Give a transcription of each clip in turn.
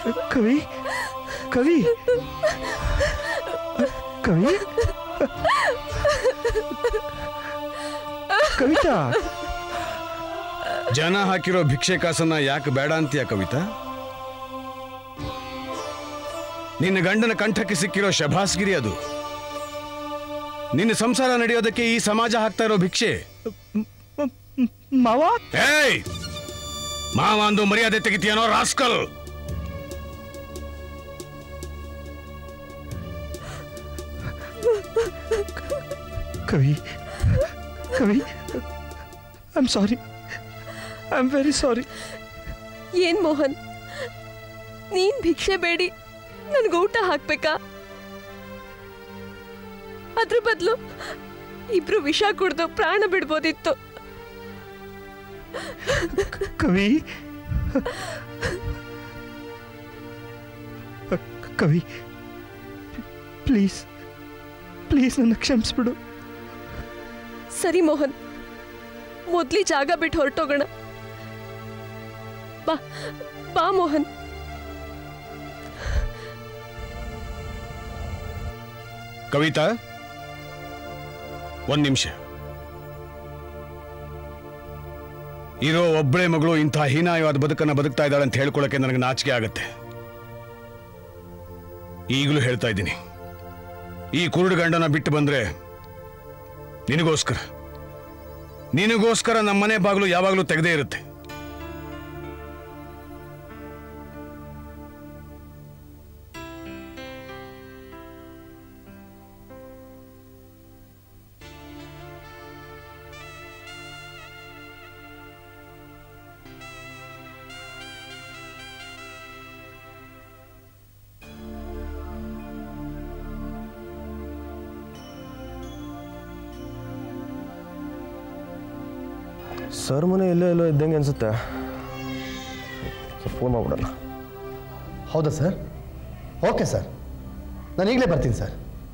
ಕವಿ ಕವಿ ಕವಿ ಕವಿತಾ ಜನ ಹಾಕಿರೋ ಭಿಕ್ಷೆ ಕಾಸನ್ನ ಯಾಕೆ ಬೇಡ ಅಂತೀಯ ಕವಿತಾ? ನಿನ್ನ ಗಂಡನ ಕಂಠಕ್ಕೆ ಸಿಕ್ಕಿರೋ ಶಭಾಸ್ಗಿರಿ ಅದು. ನಿನ್ನ ಸಂಸಾರ ನಡೆಯೋದಕ್ಕೆ ಈ ಸಮಾಜ ಹಾಕ್ತಾ ಇರೋ ಭಿಕ್ಷೆ. ಮಾವ ಏಯ್, ಮಾವ ಅಂದು ಮರ್ಯಾದೆ ತೆಗಿತೀಯನೋ ರಾಸ್ಕಲ್? ಕವಿ ಕವಿ I am sorry, I am very sorry. ಏನ್ ಮೋಹನ್, ನೀನ್ ಭಿಕ್ಷೆ ಬೇಡಿ ನನ್ಗೆ ಊಟ ಹಾಕ್ಬೇಕಾ? ಅದ್ರ ಬದಲು ಇಬ್ರು ವಿಷ ಕುಡ್ದು ಪ್ರಾಣ ಬಿಡ್ಬೋದಿತ್ತು. ಕವಿ ಕವಿ ಪ್ಲೀಸ್ ಪ್ಲೀಸ್ ನನ್ನ ಕ್ಷಮಿಸ್ಬಿಡು. ಸರಿ ಮೋಹನ್, ಮೊದ್ಲಿ ಜಾಗ ಬಿಟ್ಟು ಹೊರಟೋಗೋಣ. ಬಾ ಬಾ ಮೋಹನ್. ಕವಿತಾ, ಒಂದ್ ನಿಮಿಷ. ಇರೋ ಒಬ್ಬಳೆ ಮಗಳು ಇಂಥ ಹೀನಾಯವಾದ ಬದುಕನ್ನ ಬದುಕ್ತಾ ಇದ್ದಾಳೆ ಅಂತ ಹೇಳ್ಕೊಳಕ್ಕೆ ನನಗೆ ನಾಚಿಕೆ ಆಗತ್ತೆ. ಈಗಲೂ ಹೇಳ್ತಾ ಇದ್ದೀನಿ, ಈ ಕುರುಡು ಗಂಡನ ಬಿಟ್ಟು ಬಂದ್ರೆ ನಿನಗೋಸ್ಕರ ನಮ್ಮನೆ ಬಾಗಿಲು ಯಾವಾಗಲೂ ತೆಗೆದೇ ಇರುತ್ತೆ. ಸರ್ ಮನೆ ಎಲ್ಲೋ ಇದ್ದಂಗೆ ಅನ್ಸುತ್ತೆ. ಫೋನ್ ಮಾಡ್ಬಿಡೋಣ. ಹೌದಾ ಸರ್? ಓಕೆ ಸರ್, ನಾನು ಈಗಲೇ ಬರ್ತೀನಿ sir.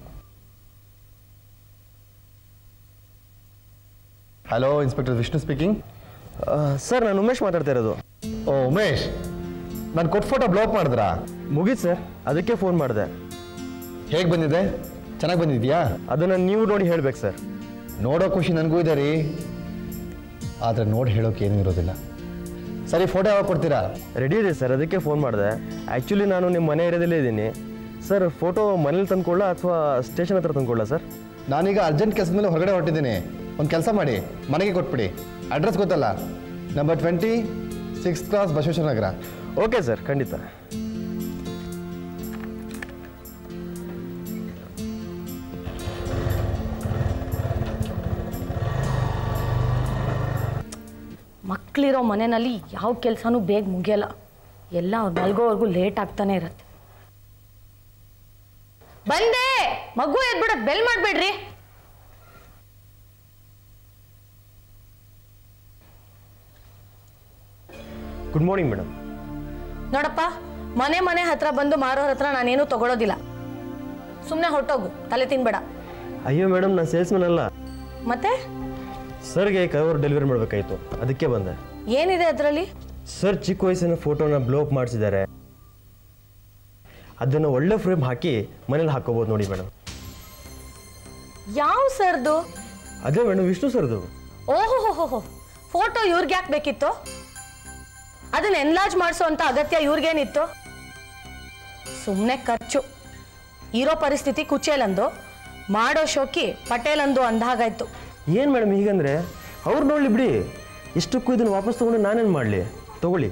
Hello, inspector Vishnu speaking. Sir, ನಾನು ಉಮೇಶ್ ಮಾತಾಡ್ತಾ ಇರೋದು. ಓ ಉಮೇಶ್, ನಾನು ಕೊಟ್ಟು ಫೋಟೋ ಬ್ಲಾಕ್ ಮಾಡಿದ್ರಾ? ಮುಗೀತು ಸರ್, ಅದಕ್ಕೆ ಫೋನ್ ಮಾಡಿದೆ. ಹೇಗೆ ಬಂದಿದೆ? ಚೆನ್ನಾಗಿ ಬಂದಿದೆಯಾ? ಅದನ್ನು ನೀವು ನೋಡಿ ಹೇಳ್ಬೇಕು ಸರ್. ನೋಡೋ ಖುಷಿ ನನಗೂ ಇದೆ ರೀ, ಆದರೆ ನೋಡಿ ಹೇಳೋಕೆ ಏನೂ ಇರೋದಿಲ್ಲ. ಸರಿ, ಫೋಟೋ ಯಾವಾಗ ಕೊಡ್ತೀರಾ? ರೆಡಿ ಇದೆ ಸರ್, ಅದಕ್ಕೆ ಫೋನ್ ಮಾಡಿದೆ. ಆ್ಯಕ್ಚುಲಿ ನಾನು ನಿಮ್ಮ ಮನೆ ಏರಿಯಾದಲ್ಲೇ ಇದ್ದೀನಿ ಸರ್. ಫೋಟೋ ಮನೇಲಿ ತಂದ್ಕೊಳ್ಳ ಅಥವಾ ಸ್ಟೇಷನ್ ಹತ್ರ ತಂದ್ಕೊಳ್ಳ ಸರ್? ನಾನೀಗ ಅರ್ಜೆಂಟ್ ಕೆಲಸದ ಮೇಲೆ ಹೊರಗಡೆ ಹೊರಟಿದ್ದೀನಿ. ಒಂದು ಕೆಲಸ ಮಾಡಿ, ಮನೆಗೆ ಕೊಟ್ಬಿಡಿ. ಅಡ್ರೆಸ್ ಗೊತ್ತಲ್ಲ, number 20, 6th cross, Basaveshwara Nagar. Okay sir, ಖಂಡಿತ. ಮಕ್ಕಳಿರೋ ಮನೆಯಲ್ಲಿ ಯಾವ ಕೆಲಸನೂ ಬೇಗ ಮುಗಿಯಲ್ಲ. ಎಲ್ಲ ಅವ್ರು ಮಲ್ಗೋವರೆಗೂ ಲೇಟ್ ಆಗ್ತಾನೆ ಇರತ್ತೆ. ಬಂದೆ, ಮಗು ಎದ್ಬಿಡೋದು, ಬೆಲ್ ಮಾಡಬೇಡ್ರಿ. Good morning madam. ನೋಡಪ್ಪ, ಮನೆ ಹತ್ರ ಬಂದು ಮಾರೋರ ಹತ್ರ ನಾನೇನು ತಗೊಳ್ಳೋದಿಲ್ಲ. ಸುಮ್ಮನೆ ಹೊರಟೋಗು, ತಲೆ ತಿನ್ಬೇಡ. ಅಯ್ಯೋ ಮೇಡಮ್, ನಾನು ಸೇಲ್ಸ್ಮನ್ ಅಲ್ಲ. ಮತ್ತೆ ಸರ್ಗೆ ಕವರ್ ಡೆಲಿವರಿ ಮಾಡಬೇಕಾಯಿತು, ಅದಕ್ಕೆ ಬಂದೆ. ಏನಿದೆ ಅದರಲ್ಲಿ? ಸರ್ ಚಿಕ್ಕ ವಯಸ್ಸಿನ ಫೋಟೋನ ಬ್ಲೋಕ್ ಮಾಡಿಸಿದ್ದಾರೆ. ಅದನ್ನು ಒಳ್ಳೆ ಫ್ರೇಮ್ ಹಾಕಿ ಮನೇಲಿ ಹಾಕೋಬಹುದು ನೋಡಿ ಮೇಡಮ್. ಯಾವ ಸರ್ದು? ಅದೇ ಮೇಡಮ್, ವಿಷ್ಣು ಸರ್ದು. ಓಹೋ, ಫೋಟೋ ಇವ್ರಿಗೆ ಯಾಕೆ ಬೇಕಿತ್ತು? ಅದನ್ನ ಎನ್ಲಾರ್ಜ್ ಮಾಡಿಸೋ ಅಂತ ಅಗತ್ಯ ಇವ್ರಿಗೇನಿತ್ತು? ಸುಮ್ಮನೆ ಖರ್ಚು. ಇರೋ ಪರಿಸ್ಥಿತಿ ಕುಚೇಲಂದು, ಮಾಡೋ ಶೋಕಿ ಪಟೇಲಂದು ಅಂದಾಗಾಯ್ತು. ಏನು ಮೇಡಮ್ ಹೀಗಂದ್ರೆ? ಅವ್ರು ನೋಡ್ಲಿ ಬಿಡಿ, ಇಷ್ಟಕ್ಕೂ ಇದನ್ನು ವಾಪಸ್ ತೊಗೊಂಡು ನಾನೇನು ಮಾಡಲಿ? ತಗೊಳ್ಳಿ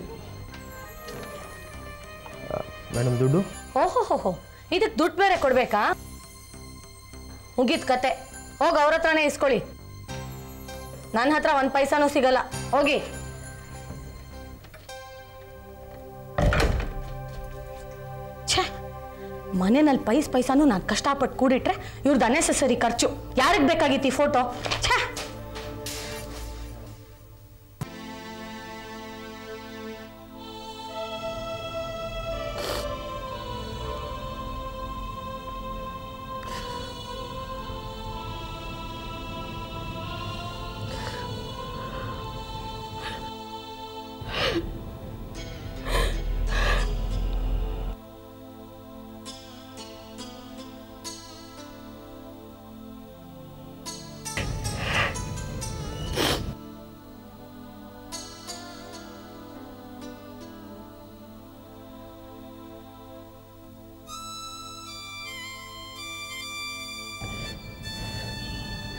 ಮೇಡಮ್ ದುಡ್ಡು. ಓಹೋ, ಇದಕ್ಕೆ ದುಡ್ಡು ಬೇರೆ ಕೊಡ್ಬೇಕಾ? ಮುಗೀತ್ ಕತೆ. ಹೋಗಿ ಅವ್ರ ಹತ್ರನೇ ಇಸ್ಕೊಳ್ಳಿ. ನನ್ನ ಹತ್ರ 1 ಪೈಸಾನೂ ಸಿಗಲ್ಲ. ಹೋಗಿ. ಛೇ, ಮನೆಯಲ್ಲಿ ಪೈಸಾನು ನಾನು ಕಷ್ಟಪಟ್ಟು ಕೂಡಿಟ್ರೆ ಇವ್ರದ್ದು ಅನ್ನೆಸೆಸರಿ ಖರ್ಚು. ಯಾರಿಗೆ ಬೇಕಾಗಿತ್ತು ಈ ಫೋಟೋ? ಛೇ.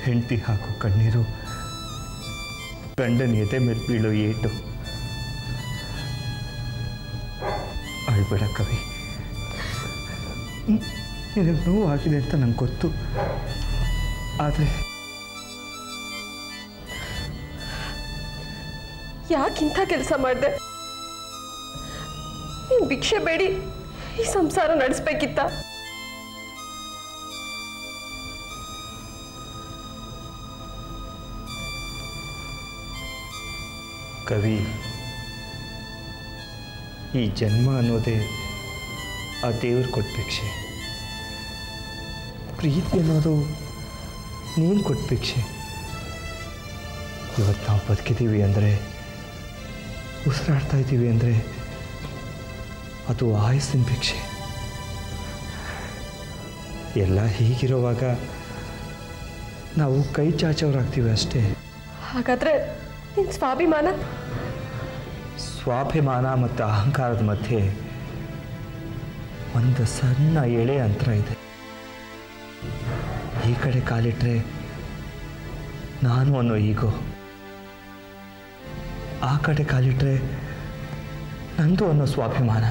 ಹೆಂಡತಿ ಹಾಕೋ ಕಣ್ಣೀರು, ಗಂಡನ ಎದೆ ಮೇಲೆ ಬೀಳೋ ಏಟು. ಅಳ್ಬೇಡ ಕವಿ, ನಿನಗೆ ನೋವು ಆಗಿದೆ ಅಂತ ನಂಗೆ ಗೊತ್ತು. ಆದರೆ ಯಾಕಿಂಥ ಕೆಲಸ ಮಾಡಿದೆ? ನೀನು ಭಿಕ್ಷೆ ಬೇಡಿ ಈ ಸಂಸಾರ ನಡೆಸ್ಬೇಕಿತ್ತ? ಕವಿ, ಈ ಜನ್ಮ ಅನ್ನೋದೇ ಆ ದೇವ್ರು ಕೊಟ್ಟ ಭಿಕ್ಷೆ. ಪ್ರೀತಿ ಅನ್ನೋದು ನೀನು ಕೊಟ್ಟ ಭಿಕ್ಷೆ. ಇವತ್ತು ನಾವು ಬದುಕಿದ್ದೀವಿ ಅಂದರೆ, ಉಸಿರಾಡ್ತಾ ಇದ್ದೀವಿ ಅಂದರೆ ಅದು ಆಯಸ್ಸಿನ ಭಿಕ್ಷೆ. ಎಲ್ಲ ಹೀಗಿರುವಾಗ ನಾವು ಕೈ ಚಾಚೋರಾಗ್ತೀವಿ ಅಷ್ಟೇ. ಹಾಗಾದ್ರೆ ನಿನ್ನ ಸ್ವಾಭಿಮಾನ? ಸ್ವಾಭಿಮಾನ ಮತ್ತು ಅಹಂಕಾರದ ಮಧ್ಯೆ ಒಂದು ಸಣ್ಣ ಎಳೆ ಅಂತರ ಇದೆ. ಈ ಕಡೆ ಕಾಲಿಟ್ರೆ ನಾನು ಅನ್ನೋ ಈಗೋ, ಆ ಕಡೆ ಕಾಲಿಟ್ರೆ ನಂದು ಅನ್ನೋ ಸ್ವಾಭಿಮಾನ.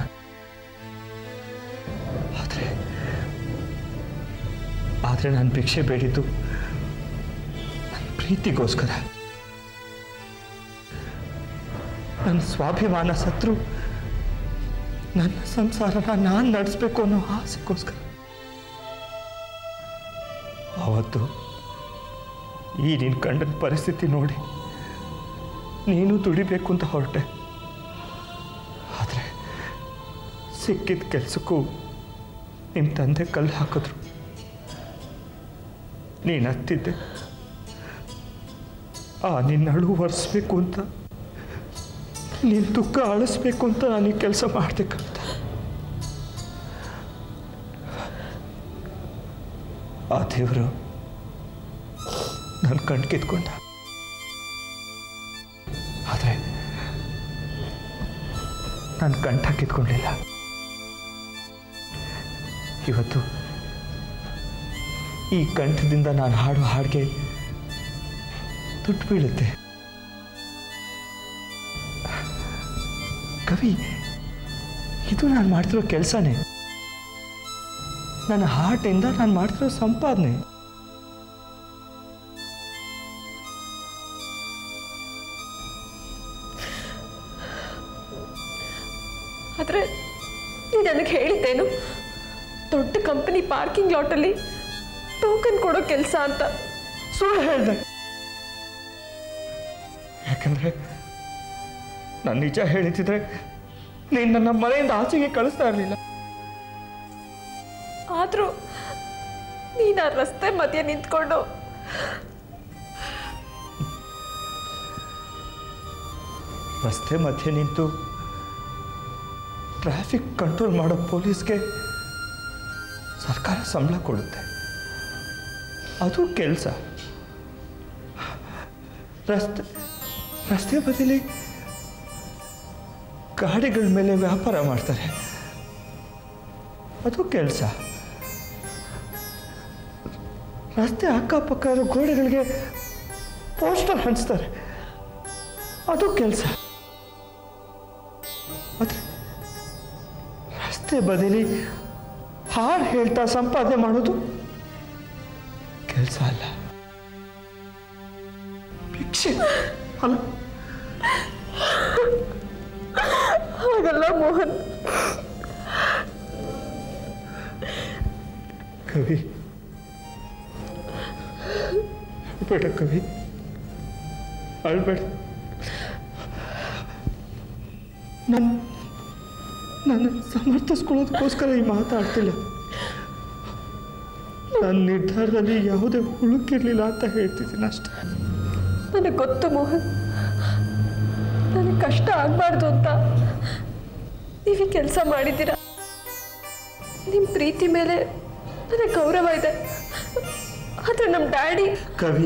ಆದರೆ ನಾನು ಭಿಕ್ಷೆ ಬೇಡಿದ್ದು ನನ್ನ ಪ್ರೀತಿಗೋಸ್ಕರ. ನನ್ನ ಸ್ವಾಭಿಮಾನ ಸತ್ರು ನನ್ನ ಸಂಸಾರನ ನಾನು ನಡೆಸಬೇಕು ಅನ್ನೋ ಆಸೆಗೋಸ್ಕರ. ಆವತ್ತು ಈ ನಿನ್ನ ಗಂಡನ ಪರಿಸ್ಥಿತಿ ನೋಡಿ ನೀನು ದುಡಿಬೇಕು ಅಂತ ಹೊರಟೆ. ಆದರೆ ಸಿಕ್ಕಿದ ಕೆಲಸಕ್ಕೂ ನಿಮ್ಮ ತಂದೆ ಕಲ್ಲು ಹಾಕಿದ್ರು. ನೀನು ಹತ್ತಿದ್ದೆ. ನಿನ್ನ ಅಳು ಒರೆಸ್ಬೇಕು ಅಂತ, ನಿನ್ನ ದುಃಖ ಅಳಿಸ್ಬೇಕು ಅಂತ ನಾನು ಈ ಕೆಲಸ ಮಾಡಿದೆ ಕವಿತ. ಆ ದೇವರು ನನ್ನ ಕಣ್ ಕಿತ್ಕೊಂಡ. ಆದರೆ ನಾನು ಕಂಠ ಕಿತ್ಕೊಂಡಿಲ್ಲ. ಇವತ್ತು ಈ ಕಂಠದಿಂದ ನಾನು ಹಾಡೋ ಹಾಡಿಗೆ ತುಟ್ಟು ಬೀಳುತ್ತೆ. ಕವಿ, ಇದು ನಾನು ಮಾಡ್ತಿರೋ ಕೆಲಸನೇ. ನನ್ನ ಹಾರ್ಟಿಂದ ನಾನು ಮಾಡ್ತಿರೋ ಸಂಪಾದನೆ. ಆದರೆ ನೀ ನನಗೆ ಹೇಳಿದ್ದೇನು, ದೊಡ್ಡ ಕಂಪನಿ ಪಾರ್ಕಿಂಗ್ ಲಾಟಲ್ಲಿ ಟೋಕನ್ ಕೊಡೋ ಕೆಲಸ ಅಂತ? ಸುಳ್ಳು ಹೇಳಿದೆ. ಯಾಕಂದ್ರೆ ನಾನು ನಿಜ ಹೇಳಿದ್ರೆ ನೀನು ನನ್ನ ಮನೆಯಿಂದ ಆಚೆಗೆ ಕಳಿಸ್ತಾ ಇರಲಿಲ್ಲ. ಆದರೂ ನೀನು ಆ ರಸ್ತೆ ಮಧ್ಯೆ ನಿಂತ್ಕೊಂಡು ರಸ್ತೆ ಮಧ್ಯೆ ನಿಂತು ಟ್ರಾಫಿಕ್ ಕಂಟ್ರೋಲ್ ಮಾಡೋ ಪೊಲೀಸ್ಗೆ ಸರ್ಕಾರ ಸಂಬಳ ಕೊಡುತ್ತೆ, ಅದು ಕೆಲಸ. ರಸ್ತೆ ಬದಿಲಿ ಗಾಡಿಗಳ ಮೇಲೆ ವ್ಯಾಪಾರ ಮಾಡ್ತಾರೆ, ಅದು ಕೆಲಸ. ರಸ್ತೆ ಅಕ್ಕಪಕ್ಕ ಇರೋ ಗೋಡೆಗಳಿಗೆ ಪೋಸ್ಟರ್ ಹಂಚ್ತಾರೆ, ಅದು ಕೆಲಸ. ಆದರೆ ರಸ್ತೆ ಬದಿಲಿ ಹಾಡು ಹೇಳ್ತಾ ಸಂಪಾದನೆ ಮಾಡೋದು ಕೆಲಸ ಅಲ್ಲ, ಭಿಕ್ಷೆ ಅಲ್ಲ. ಹಾಗಲ್ಲ ಮೋಹನ್. ಕವಿ, ಬೇಡ ಕವಿ, ಅಳ್ಬೇಡ. ನಾನು ಸಮರ್ಥಿಸ್ಕೊಳ್ಳೋದಕ್ಕೋಸ್ಕರ ಈ ಮಾತಾಡ್ತಿಲ್ಲ. ನನ್ನ ನಿರ್ಧಾರದಲ್ಲಿ ಯಾವುದೇ ಹುಳುಕಿರ್ಲಿಲ್ಲ ಅಂತ ಹೇಳ್ತಿದ್ದೀನಿ ಅಷ್ಟೆ. ನನಗೆ ಗೊತ್ತು ಮೋಹನ್, ನನಗೆ ಕಷ್ಟ ಆಗಬಾರ್ದು ಅಂತ ನೀವೇ ಕೆಲಸ ಮಾಡಿದ್ದೀರಾ. ನಿಮ್ಮ ಪ್ರೀತಿ ಮೇಲೆ ನನಗೆ ಗೌರವ ಇದೆ. ಆದರೆ ನಮ್ಮ ಡ್ಯಾಡಿ ಕವಿ,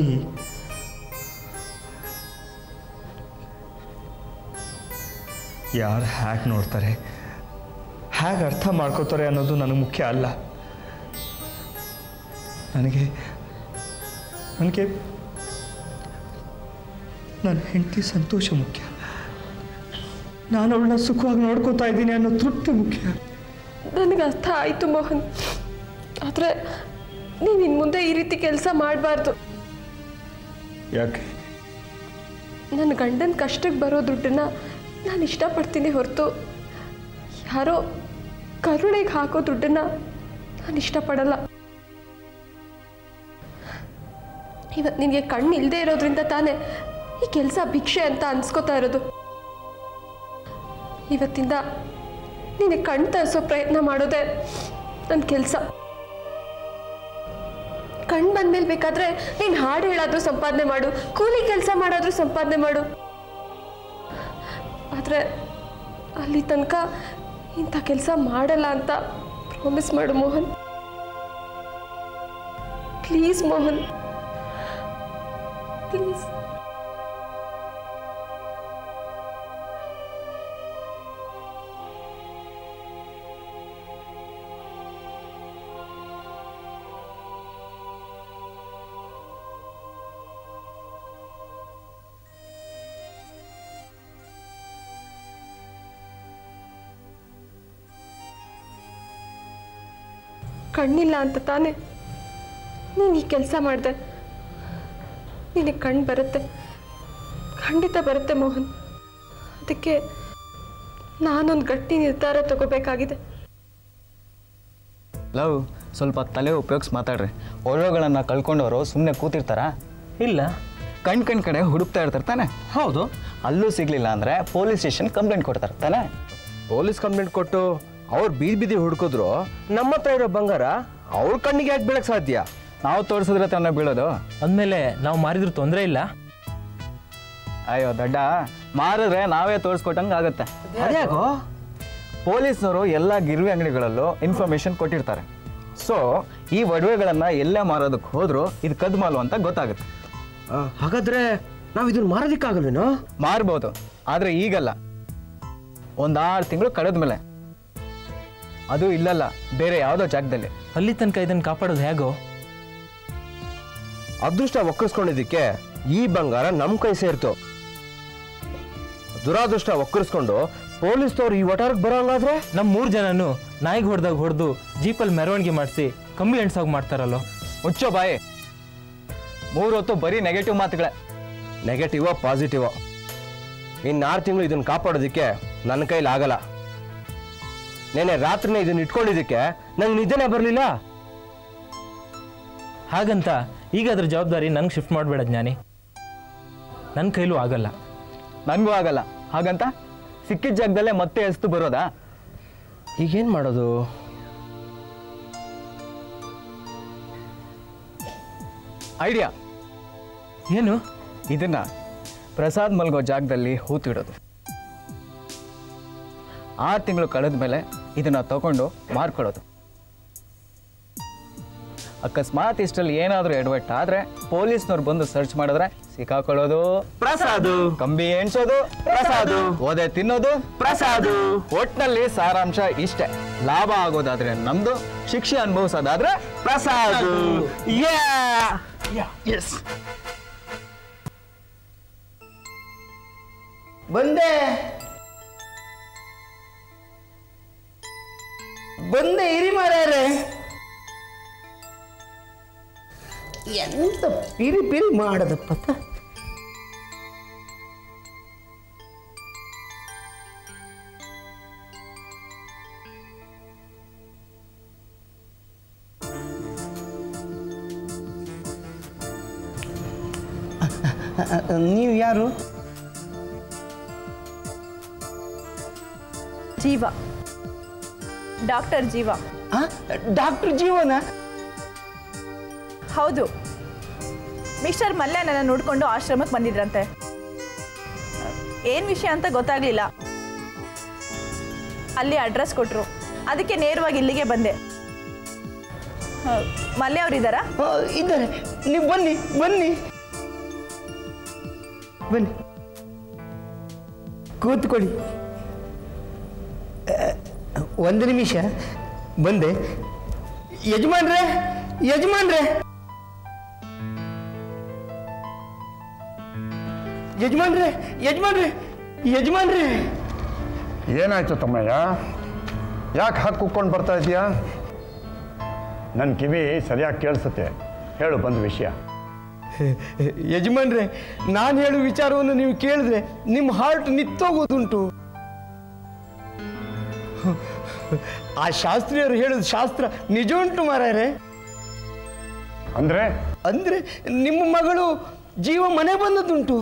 ಯಾರು ಹ್ಯಾಗೆ ನೋಡ್ತಾರೆ, ಹೇಗೆ ಅರ್ಥ ಮಾಡ್ಕೋತಾರೆ ಅನ್ನೋದು ನನಗೆ ಮುಖ್ಯ ಅಲ್ಲ. ನನಗೆ ನನ್ನ ಹೆಂಡತಿ ಸಂತೋಷ ಮುಖ್ಯ, ನಾನು ಅವಳನ್ನ ಸುಖವಾಗಿ ನೋಡ್ಕೋತಾ ಇದ್ದೀನಿ ಅನ್ನೋ ತೃಪ್ತಿ ಮುಖ್ಯ. ನನಗೆ ಅರ್ಥ ಆಯಿತು ಮೋಹನ್, ಆದರೆ ನೀನು ಇನ್ನು ಮುಂದೆ ಈ ರೀತಿ ಕೆಲಸ ಮಾಡಬಾರ್ದು. ಯಾಕೆ? ನನ್ನ ಗಂಡನ ಕಷ್ಟಕ್ಕೆ ಬರೋ ದುಡ್ಡನ್ನು ನಾನು ಇಷ್ಟಪಡ್ತೀನಿ ಹೊರತು ಯಾರೋ ಕರುಣೆಗೆ ಹಾಕೋ ದುಡ್ಡನ್ನು ನಾನು ಇಷ್ಟಪಡಲ್ಲ. ಇವತ್ತು ನಿನಗೆ ಕಣ್ಣು ಇಲ್ಲದೆ ಇರೋದ್ರಿಂದ ತಾನೇ ಈ ಕೆಲಸ ಭಿಕ್ಷೆ ಅಂತ ಅನ್ಸ್ಕೋತಾ ಇರೋದು. ಇವತ್ತಿಂದ ನೀನು ಕಣ್ಣು ತರಿಸೋ ಪ್ರಯತ್ನ ಮಾಡೋದೇ ನನ್ನ ಕೆಲಸ. ಕಣ್ಣು ಬಂದ್ಮೇಲೆ ಬೇಕಾದ್ರೆ ನೀನು ಹಾಡು ಹೇಳಾದ್ರೂ ಸಂಪಾದನೆ ಮಾಡು, ಕೂಲಿ ಕೆಲಸ ಮಾಡಾದ್ರೂ ಸಂಪಾದನೆ ಮಾಡು. ಆದರೆ ಅಲ್ಲಿ ತನಕ ಇಂಥ ಕೆಲಸ ಮಾಡಲ್ಲ ಅಂತ ಪ್ರಾಮಿಸ್ ಮಾಡು ಮೋಹನ್. Please Mohan, please. ಕಣ್ಣಿಲ್ಲ ಅಂತ ತಾನೆ ನೀನು ಈ ಕೆಲಸ ಮಾಡಿದೆ. ನಿನಗೆ ಕಣ್ಣು ಬರುತ್ತೆ, ಖಂಡಿತ ಬರುತ್ತೆ ಮೋಹನ್. ಅದಕ್ಕೆ ನಾನೊಂದು ಗಟ್ಟಿ ನಿರ್ಧಾರ ತಗೋಬೇಕಾಗಿದೆ. ಲವ್, ಸ್ವಲ್ಪ ತಲೆ ಉಪಯೋಗಿಸಿ ಮಾತಾಡ್ರಿ. ಒಳ್ಳೆಗಳನ್ನು ಕಳ್ಕೊಂಡವರು ಸುಮ್ಮನೆ ಕೂತಿರ್ತಾರಾ? ಇಲ್ಲ, ಕಣ್ ಕಡೆ ಹುಡುಕ್ತಾ ಇರ್ತಾರೆ ತಾನೆ. ಹೌದು, ಅಲ್ಲೂ ಸಿಗಲಿಲ್ಲ ಅಂದರೆ ಪೊಲೀಸ್ ಸ್ಟೇಷನ್ ಕಂಪ್ಲೇಂಟ್ ಕೊಡ್ತಾರೆ ತಾನೆ. ಪೊಲೀಸ್ ಕಂಪ್ಲೇಂಟ್ ಕೊಟ್ಟು ಅವ್ರು ಬೀದಿ ಹುಡುಕಿದ್ರು ನಮ್ಮ ಹತ್ರ ಇರೋ ಬಂಗಾರ ಅವ್ರ ಕಣ್ಣಿಗೆ ಯಾಕೆ ಬೀಳಕ್ಕೆ ಸಾಧ್ಯ? ನಾವು ತೋರಿಸಿದ್ರೆ ತಾನೇ ಬೀಳೋದು. ಅಂದಮೇಲೆ ನಾವು ಮಾರಿದ್ರು ತೊಂದರೆ ಇಲ್ಲ. ಅಯ್ಯೋ ದಡ್ಡ, ಮಾರಿದ್ರೆ ನಾವೇ ತೋರಿಸ್ಕೊಟ್ಟಂಗೆ ಆಗುತ್ತೆ. ಅದ್ಯಾಕೋ? ಪೊಲೀಸ್ನವರು ಎಲ್ಲ ಗಿರ್ವಿ ಅಂಗಡಿಗಳಲ್ಲೂ ಇನ್ಫಾರ್ಮೇಶನ್ ಕೊಟ್ಟಿರ್ತಾರೆ. ಸೊ ಈ ಒಡವೆಗಳನ್ನು ಎಲ್ಲೇ ಮಾರೋದಕ್ಕೆ ಹೋದ್ರು ಇದು ಕದ್ಮಾಲು ಅಂತ ಗೊತ್ತಾಗುತ್ತೆ. ಹಾಗಾದ್ರೆ ನಾವು ಇದನ್ನ ಮಾರೋದಕ್ಕಾಗಲ್ವೇನೋ? ಮಾರ್ಬೋದು, ಆದರೆ ಈಗಲ್ಲ. ಒಂದು 6 ತಿಂಗಳು ಕಳೆದ ಮೇಲೆ. ಅದು ಇಲ್ಲಲ್ಲ, ಬೇರೆ ಯಾವುದೋ ಜಾಗದಲ್ಲಿ. ಅಲ್ಲಿ ತನಕ ಇದನ್ನು ಕಾಪಾಡೋದು ಹೇಗೋ? ಅದೃಷ್ಟ ಒಕ್ಕರಿಸ್ಕೊಂಡಿದ್ದಕ್ಕೆ ಈ ಬಂಗಾರ ನಮ್ಮ ಕೈ ಸೇರ್ತು. ದುರಾದೃಷ್ಟ ಒಕ್ಕರಿಸ್ಕೊಂಡು ಪೊಲೀಸ್ನವ್ರು ಈ ವಟಾರಕ್ಕೆ ಬರೋಂಗಾದ್ರೆ ನಮ್ಮ 3 ಜನನು ನಾಯಿಗೆ ಹೊಡೆದು ಜೀಪಲ್ಲಿ ಮೆರವಣಿಗೆ ಮಾಡಿಸಿ ಕಮ್ಮಿ ಎಣ್ಸಾಗಿ ಮಾಡ್ತಾರಲ್ಲೋ. ಮುಚ್ಚೋ ಬಾಯಿ. 3 ಹೊತ್ತು ಬರೀ ನೆಗೆಟಿವ್ ಮಾತುಗಳೇ. ನೆಗೆಟಿವೋ ಪಾಸಿಟಿವೋ, ಇನ್ನು 6 ತಿಂಗಳು ಇದನ್ನು ಕಾಪಾಡೋದಕ್ಕೆ ನನ್ನ ಕೈಲಿ ಆಗಲ್ಲ. ನೆನೆ ರಾತ್ರಿನೇ ಇದನ್ನ ಇಟ್ಕೊಂಡಿದ್ದಕ್ಕೆ ನಂಗೆ ನಿದ್ದೆನೇ ಬರಲಿಲ್ಲ. ಹಾಗಂತ ಈಗ ಅದ್ರ ಜವಾಬ್ದಾರಿ ನಂಗೆ ಶಿಫ್ಟ್ ಮಾಡಬೇಡ ಜ್ಞಾನಿ. ನನ್ನ ಕೈಲೂ ಆಗಲ್ಲ. ನನಗೂ ಆಗಲ್ಲ. ಹಾಗಂತ ಸಿಕ್ಕಿದ ಜಾಗದಲ್ಲೇ ಮತ್ತೆ ಎಸ್ತು ಬರೋದಾ? ಈಗೇನು ಮಾಡೋದು? ಐಡಿಯಾ ಏನು? ಇದನ್ನ ಪ್ರಸಾದ್ ಮಲ್ಗೋ ಜಾಗದಲ್ಲಿ ಹೂತಿಡೋದು. 6 ತಿಂಗಳು ಕಳೆದ ಮೇಲೆ ಇದನ್ನ ತಗೊಂಡು ಮಾರ್ಕೊಳ್ಳೋದು. ಅಕಸ್ಮಾತ್ ಇಷ್ಟರಲ್ಲಿ ಏನಾದರೂ ಎಡವಟ್ಟು ಆದರೆ ಪೊಲೀಸ್ನವ್ರು ಬಂದು ಸರ್ಚ್ ಮಾಡಿದ್ರೆ ಸಿಕ್ಕಾಕೊಳ್ಳೋದು ಪ್ರಸಾದು, ಕಂಬಿ ಎಣ್ಸೋದು ಪ್ರಸಾದು, ಓದೆ ತಿನ್ನೋದು ಪ್ರಸಾದು. ಒಟ್ಟಿನಲ್ಲಿ ಸಾರಾಂಶ ಇಷ್ಟೇ. ಲಾಭ ಆಗೋದಾದ್ರೆ ನಮ್ದು, ಶಿಕ್ಷೆ ಅನುಭವಿಸೋದಾದ್ರೆ ಪ್ರಸಾದು. ಬಂದೆ ಇರಿ ಮಾರ್ಯಾರೆ. ಎಂತ ಪಿರಿ ಮಾಡದಪ್ಪ. ನೀವು ಯಾರು? ಜೀವ, ಡಾಕ್ಟರ್ ಜೀವ. ಡಾಕ್ಟರ್ ಜೀವನ? ಹೌದು. ಮಿಸ್ಟರ್ ಮಲ್ಯ ನನ್ನ ನೋಡ್ಕೊಂಡು ಆಶ್ರಮಕ್ಕೆ ಬಂದಿದ್ರಂತೆ. ಏನು ವಿಷಯ ಅಂತ ಗೊತ್ತಾಗ್ಲಿಲ್ಲ. ಅಲ್ಲಿ ಅಡ್ರೆಸ್ ಕೊಟ್ಟರು, ಅದಕ್ಕೆ ನೇರವಾಗಿ ಇಲ್ಲಿಗೆ ಬಂದೆ. ಮಲ್ಯ ಅವರಿದ್ದಾರಾ? ಇದ್ದಾರೆ. ನೀವು ಬನ್ನಿ ಬನ್ನಿ ಬನ್ನಿ, ಕೂತ್ಕೊಳ್ಳಿ. 1 ನಿಮಿಷ ಬಂದೆ. ಯಜಮಾನ್ರೆ, ಯಜಮಾನ್ರೆ ಯಜಮಾನ್ರೆ ಯಜಮಾನ್ರೆ. ಏನಾಯ್ತು ತಮ್ಮಯ್ಯ? ಯಾಕೆ ಹಾಕಿ ಕುಕ್ಕೊಂಡು ಬರ್ತಾ ಇದೀಯಾ? ನನ್ನ ಕಿವಿ ಸರಿಯಾಗಿ ಕೇಳಿಸುತ್ತೆ. ಹೇಳು ಬಂದ ವಿಷಯ. ಯಜಮಾನ್ರೆ, ನಾನು ಹೇಳುವ ವಿಚಾರವನ್ನು ನೀವು ಕೇಳಿದ್ರೆ ನಿಮ್ಮ ಹಾರ್ಟ್ ನಿತ್ತೋಗೋದುಂಟು. ಆ ಶಾಸ್ತ್ರಿಯರು ಹೇಳಿದ ಶಾಸ್ತ್ರ ನಿಜ ಉಂಟು ಮಾರಾಯರೆ. ಅಂದ್ರೆ ಅಂದ್ರೆ ನಿಮ್ಮ ಮಗಳು ಜೀವ ಮನೆ ಬಂದದ್ದುಂಟು.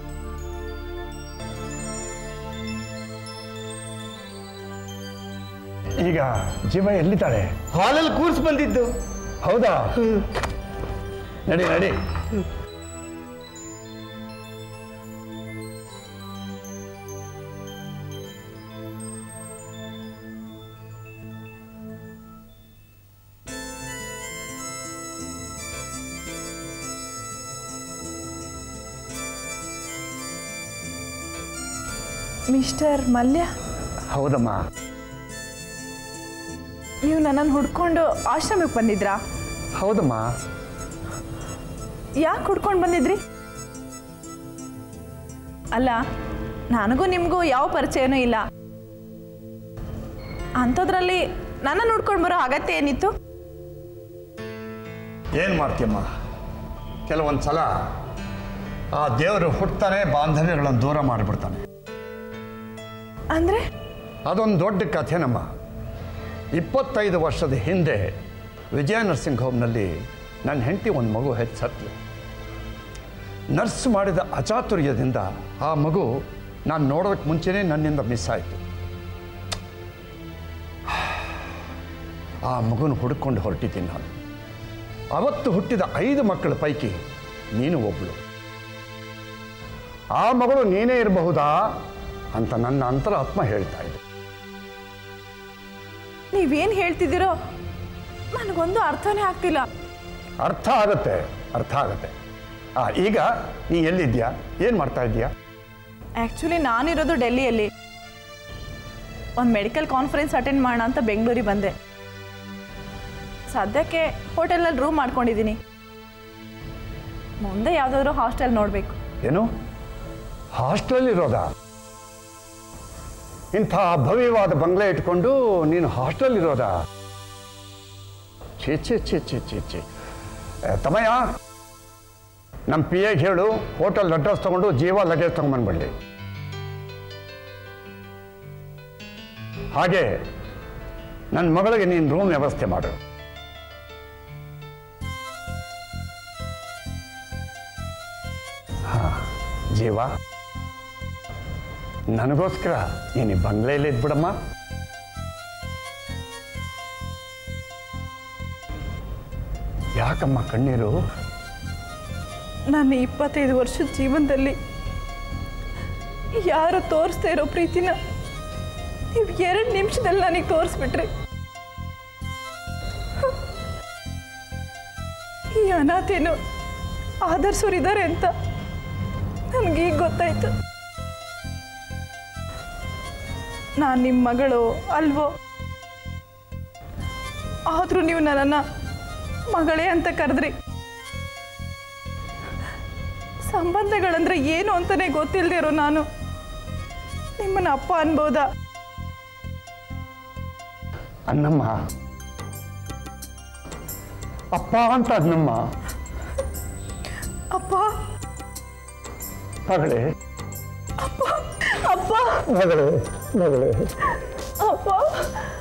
ಈಗ ಜೀವ ಎಲ್ಲಿದ್ದಾಳೆ? ಹಾಲಲ್ಲಿ ಕೂರ್ಸ್ ಬಂದಿದ್ದು. ಹೌದಾ? ನಡಿ ನಡಿ. ಮಿಸ್ಟರ್ ಮಲ್ಯ, ಹೌದಮ್ಮ. ನೀವು ನನ್ನನ್ನು ಹುಡ್ಕೊಂಡು ಆಶ್ರಮಕ್ಕೆ ಬಂದಿದ್ರಾ? ಹೌದಮ್ಮ. ಯಾಕೆ ಹುಡ್ಕೊಂಡು ಬಂದಿದ್ರಿ? ಅಲ್ಲ, ನನಗೂ ನಿಮಗೂ ಯಾವ ಪರಿಚಯನೂ ಇಲ್ಲ. ಅಂಥದ್ರಲ್ಲಿ ನನ್ನನ್ನು ಹುಡ್ಕೊಂಡು ಬರೋ ಅಗತ್ಯ ಏನಿತ್ತು? ಏನು ಮಾಡ್ತೀಯಮ್ಮ, ಕೆಲವೊಂದು ಸಲ ಆ ದೇವರು ಹುಟ್ತಾನೆ, ಬಾಂಧವ್ಯಗಳನ್ನು ದೂರ ಮಾಡಿಬಿಡ್ತಾನೆ. ಅಂದರೆ ಅದೊಂದು ದೊಡ್ಡ ಕಥೆನಮ್ಮ. 25 ವರ್ಷದ ಹಿಂದೆ ವಿಜಯ ನರ್ಸಿಂಗ್ ಹೋಮ್ನಲ್ಲಿ ನನ್ನ ಹೆಂಡತಿ ಒಂದು ಮಗು ಸತ್ಲು. ನರ್ಸ್ ಮಾಡಿದ ಅಚಾತುರ್ಯದಿಂದ ಆ ಮಗು ನಾನು ನೋಡೋದಕ್ಕೆ ಮುಂಚೆನೇ ನನ್ನಿಂದ ಮಿಸ್ ಆಯಿತು. ಆ ಮಗುನ ಹುಡುಕೊಂಡು ಹೊರಟಿದ್ದೀನಿ ನಾನು. ಅವತ್ತು ಹುಟ್ಟಿದ 5 ಮಕ್ಕಳ ಪೈಕಿ ನೀನು ಒಬ್ಬಳು. ಆ ಮಗಳು ನೀನೇ ಇರಬಹುದಾ ಅಂತ ನನ್ನ ಅಂತರಾತ್ಮ ಹೇಳ್ತಾ ಇದೆ. ನೀವೇನು ಹೇಳ್ತಿದ್ದೀರೋ ನನಗೊಂದು ಅರ್ಥನೇ ಆಗ್ತಿಲ್ಲ. ಅರ್ಥ ಆಗತ್ತೆ. ಈಗ ನೀ ಎಲ್ಲಿದ್ಯಾ? ಏನು ಮಾಡ್ತಾ ಇದ್ದೀಯಾ? ಆ್ಯಕ್ಚುಲಿ ನಾನಿರೋದು ಡೆಲ್ಲಿಯಲ್ಲಿ. ಒಂದು ಮೆಡಿಕಲ್ ಕಾನ್ಫರೆನ್ಸ್ ಅಟೆಂಡ್ ಮಾಡೋಣ ಅಂತ ಬೆಂಗಳೂರಿಗೆ ಬಂದೆ. ಸದ್ಯಕ್ಕೆ ಹೋಟೆಲ್ನಲ್ಲಿ ರೂಮ್ ಮಾಡ್ಕೊಂಡಿದ್ದೀನಿ. ಮುಂದೆ ಯಾವುದಾದ್ರೂ ಹಾಸ್ಟೆಲ್ ನೋಡಬೇಕು. ಏನು ಹಾಸ್ಟೆಲ್ ಇರೋದಾ? ಇಂಥ ಭವ್ಯವಾದ ಬಂಗ್ಲೆ ಇಟ್ಕೊಂಡು ನೀನು ಹಾಸ್ಟೆಲ್ ಇರೋದಾ? ಛೀ. ತಮ್ಮಯ್ಯ, ನಮ್ಮ PA ಹೇಳು, ಹೋಟೆಲ್ ಅಡ್ರೆಸ್ ತಗೊಂಡು ಜೀವ ಲಗೇಜ್ ತಗೊಂಡ್ಬಂದ್ಬಿಡ್ಲಿ. ಹಾಗೆ ನನ್ನ ಮಗಳಿಗೆ ನೀನು ರೂಮ್ ವ್ಯವಸ್ಥೆ ಮಾಡು. ಜೀವ, ನನಗೋಸ್ಕರ ನೀನು ಬಂಗ್ಲೆಯಲ್ಲಿ ಇದ್ಬಿಡಮ್ಮ. ಯಾಕಮ್ಮ ಕಣ್ಣೀರು? ನನ್ನ 25 ವರ್ಷದ ಜೀವನದಲ್ಲಿ ಯಾರು ತೋರಿಸ್ತಾ ಇರೋ ಪ್ರೀತಿನ ನೀವು 2 ನಿಮಿಷದಲ್ಲಿ ನನಗೆ ತೋರಿಸ್ಬಿಟ್ರಿ. ಈ ಅನಾಥೇನು ಆದರ್ಶರಿದ್ದಾರೆ ಅಂತ ನನಗೀಗ ಗೊತ್ತಾಯ್ತು. ನಾನು ನಿಮ್ಮ ಮಗಳು ಅಲ್ವೋ, ಆದರೂ ನೀವು ನನ್ನನ್ನು ಮಗಳೇ ಅಂತ ಕರೆದ್ರಿ. ಸಂಬಂಧಗಳಂದ್ರೆ ಏನು ಅಂತಾನೆ ಗೊತ್ತಿಲ್ಲದೆ ಇರೋ ನಾನು ನಿಮ್ಮನ್ನ ಅಪ್ಪ ಅನ್ಬೋದಾ? ಅನ್ನಮ್ಮ, ಅಪ್ಪ ಅಂತ ಅನ್ನಮ್ಮ. ಅಪ್ಪ, ಮಗಳೇ, ಅಪ್ಪ, ಅಪ್ಪ, ಮಗಳೇ, ಅಪ್ಪ.